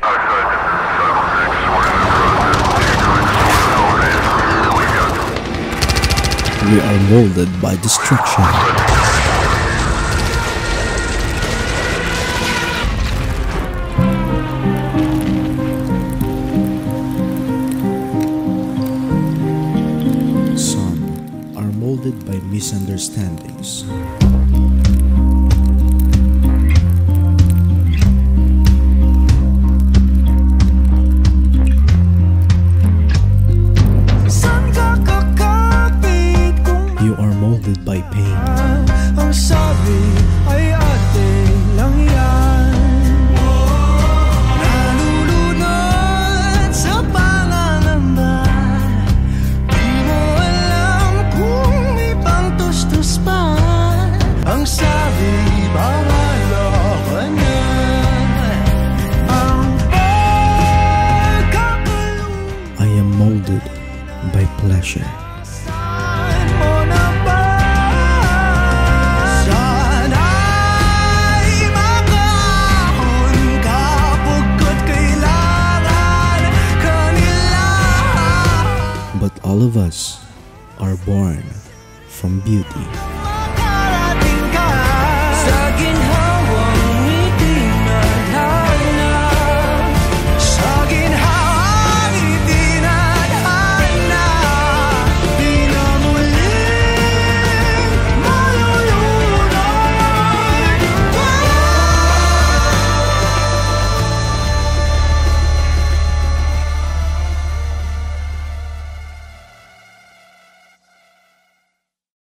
We are molded by destruction. Some are molded by misunderstandings. You are molded by pain. Ang sabi ay atin lang yan. Nalulunod sa pangangamba. Di mo alam kung may pangtustos pa. Ang sabi bahala ka na. Ang pagkakulong I am molded by pleasure. But all of us are born from beauty.